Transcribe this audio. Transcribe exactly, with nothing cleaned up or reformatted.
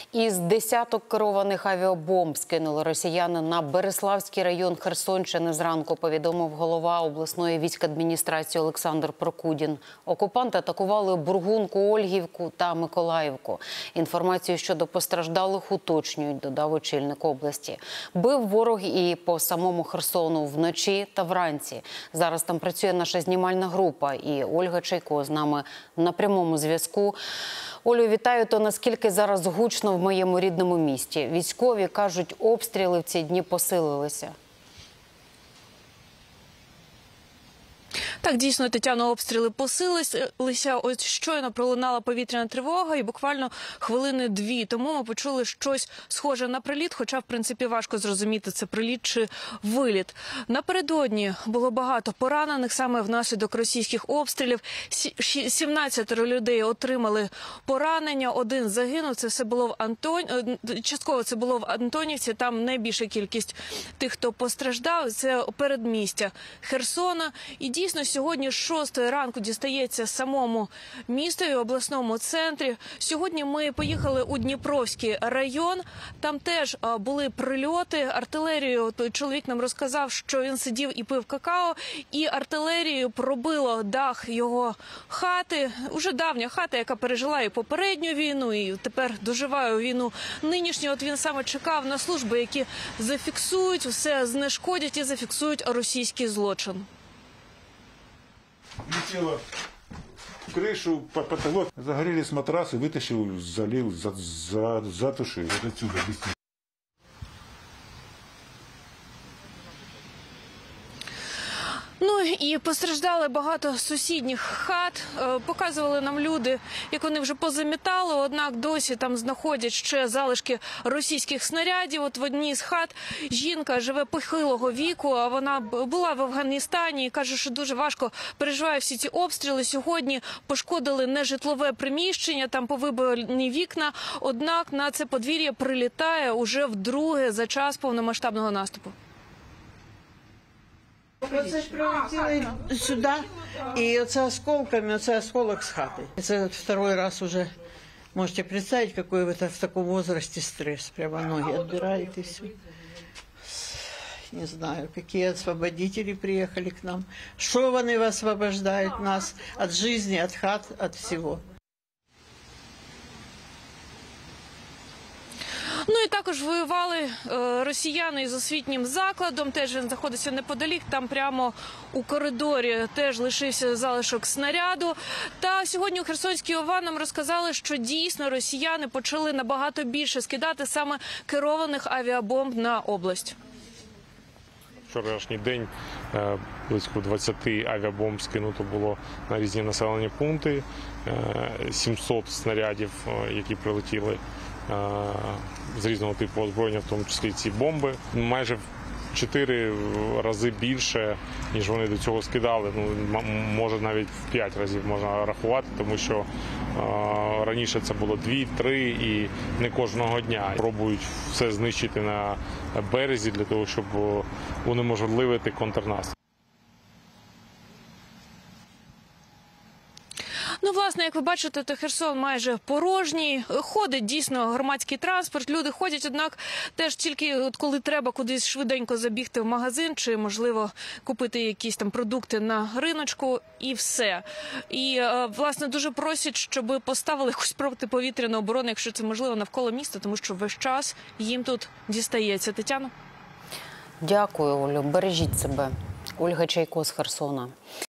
Із десяток керованих авіабомб скинули росіяни на Береславський район Херсонщини зранку, повідомив голова обласної військадміністрації Олександр Прокудін. Окупанти атакували Бургунку, Ольгівку та Миколаївку. Інформацію щодо постраждалих уточнюють, додав очільник області. Бив ворог і по самому Херсону вночі та вранці. Зараз там працює наша знімальна група, і Ольга Чайко з нами на прямому зв'язку. Олю, вітаю. То наскільки зараз гучно в моєму рідному місті? Військові кажуть, обстріли в ці дні посилилися. Так, дійсно, Тетяно, обстріли посилилися. Ось щойно пролунала повітряна тривога і буквально хвилини дві тому ми почули щось схоже на приліт, хоча, в принципі, важко зрозуміти, це приліт чи виліт. Напередодні було багато поранених саме внаслідок російських обстрілів. сімнадцять людей отримали поранення, один загинув. Це все було в Антон... Частково це було в Антонівці, там найбільша кількість тих, хто постраждав. Це передмістя Херсона. І дійсно, сьогодні з шостої ранку дістається самому містові, обласному центрі. Сьогодні ми поїхали у Дніпровський район. Там теж були прильоти. Артилерію, той чоловік нам розказав, що він сидів і пив какао. І артилерією пробило дах його хати. Уже давня хата, яка пережила і попередню війну, і тепер доживає війну нинішню. От він саме чекав на служби, які зафіксують, все знешкодять і зафіксують російський злочин. Летело в крышу, по потолок. Загорелись матрасы, вытащил, залил, за, за, затушил. Вот отсюда быстро. Ну і постраждали багато сусідніх хат. Показували нам люди, як вони вже позамітали, однак досі там знаходять ще залишки російських снарядів. От в одній з хат жінка живе похилого віку, а вона була в Афганістані і каже, що дуже важко переживає всі ці обстріли. Сьогодні пошкодили нежитлове приміщення, там повибивані вікна, однак на це подвір'я прилітає уже вдруге за час повномасштабного наступу. Оце ж прилетіли сюди, і оце осколками, оце осколок з хати. Це второй раз уже, можете представить, какой в, в такому возрасте стресс. Прямо ноги отбирает и все. Не знаю, какие освободители приехали к нам. Что они освобождают нас от жизни, от хат, от всего. Ну і також воювали е, росіяни із освітнім закладом, теж він знаходиться неподалік, там прямо у коридорі теж лишився залишок снаряду. Та сьогодні у Херсонській ОВА нам розказали, що дійсно росіяни почали набагато більше скидати саме керованих авіабомб на область. Вчорашній день близько двадцяти авіабомб скинуто було на різні населені пункти, сімсот снарядів, які прилетіли з різного типу озброєння, в тому числі ці бомби. Майже в чотири рази більше, ніж вони до цього скидали. Ну, може навіть в п'ять разів можна рахувати, тому що е, раніше це було дві-три і не кожного дня. Пробують все знищити на березі для того, щоб унеможливити контрнаступ. Ну, власне, як ви бачите, то Херсон майже порожній. Ходить дійсно громадський транспорт, люди ходять, однак теж тільки от коли треба кудись швиденько забігти в магазин чи, можливо, купити якісь там продукти на риночку і все. І, власне, дуже просять, щоб поставили якусь протиповітряну оборону, якщо це можливо, навколо міста, тому що весь час їм тут дістається. Тетяно? Дякую, Олю. Бережіть себе. Ольга Чайко з Херсона.